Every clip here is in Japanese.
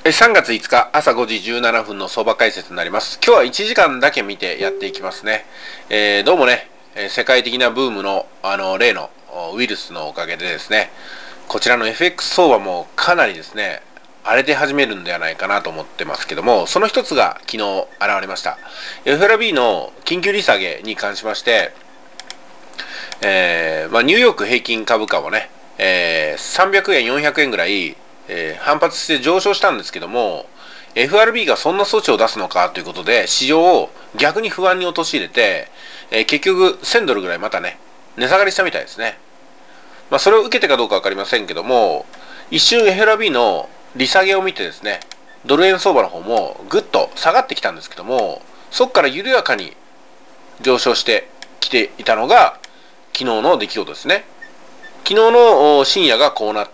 3月5日朝5時17分の相場解説になります。今日は1時間だけ見てやっていきますね。どうもね、世界的なブームの例のウイルスのおかげでですね、こちらの FX 相場もかなりですね、荒れて始めるんではないかなと思ってますけども、その一つが昨日現れました。FRB の緊急利下げに関しまして、ニューヨーク平均株価をね、300円、400円ぐらい反発して上昇したんですけども、 FRB がそんな措置を出すのかということで市場を逆に不安に陥れて、結局1000ドルぐらいまたね値下がりしたみたいですね。それを受けてかどうか分かりませんけども、一瞬 FRB の利下げを見てですね、ドル円相場の方もぐっと下がってきたんですけども、そこから緩やかに上昇してきていたのが昨日の出来事ですね。昨日の深夜がこうなって、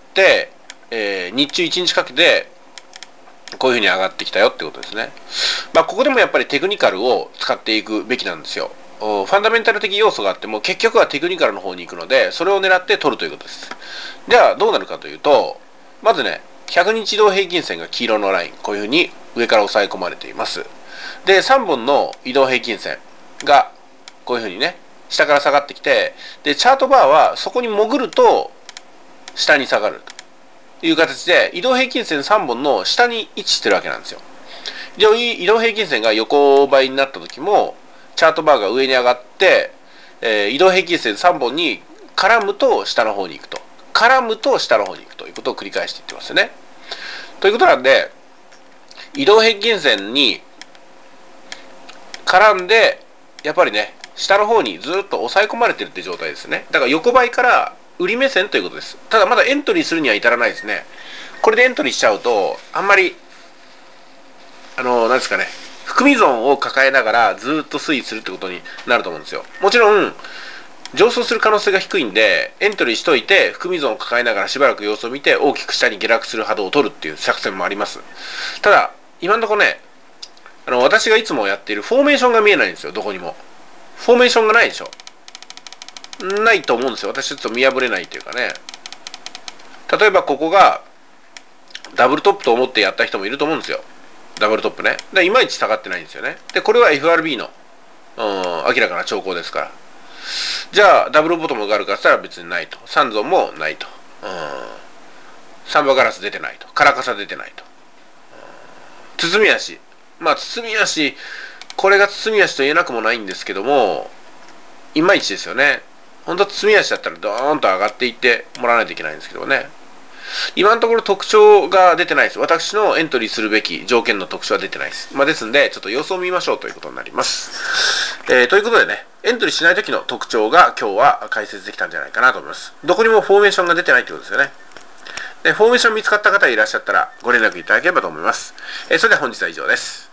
日中1日かけてこういうふうに上がってきたよってことですね。ここでもやっぱりテクニカルを使っていくべきなんですよ。ファンダメンタル的要素があっても結局はテクニカルの方に行くので、それを狙って取るということです。じゃあどうなるかというと、まずね、100日移動平均線が黄色のライン、こういうふうに上から押さえ込まれています。で、3本の移動平均線がこういうふうにね下から下がってきて、でチャートバーはそこに潜ると下に下がるという形で移動平均線3本の下に位置してるわけなんですよ。で、移動平均線が横ばいになった時もチャートバーが上に上がって、移動平均線3本に絡むと下の方に行くと、絡むと下の方に行くということを繰り返していってますよね。ということなんで、移動平均線に絡んでやっぱりね下の方にずっと抑え込まれてるって状態ですね。だから横ばいから売り目線ということです。ただまだエントリーするには至らないですね。これでエントリーしちゃうとあんまりなんですかね、含み損を抱えながらずっと推移するってことになると思うんですよ。もちろん上昇する可能性が低いんでエントリーしといて含み損を抱えながらしばらく様子を見て大きく下に下落する波動を取るっていう作戦もあります。ただ今のところね、私がいつもやっているフォーメーションが見えないんですよ。どこにもフォーメーションがないでしょ。ないと思うんですよ。私ちょっと見破れないというかね。例えばここがダブルトップと思ってやった人もいると思うんですよ。ダブルトップね。でいまいち下がってないんですよね。でこれは FRB の明らかな兆候ですから。じゃあダブルボトムがあるかって言ったら別にないと。三尊もないと。サンバガラス出てないと。カラカサ出てないと。包み足。包み足、これが包み足と言えなくもないんですけども、いまいちですよね。本当は包み足だったらドーンと上がっていってもらわないといけないんですけどね。今のところ特徴が出てないです。私のエントリーするべき条件の特徴は出てないです。ですんでちょっと様子を見ましょうということになります。ということでね、エントリーしない時の特徴が今日は解説できたんじゃないかなと思います。どこにもフォーメーションが出てないってことですよね。でフォーメーション見つかった方いらっしゃったらご連絡いただければと思います。それでは本日は以上です。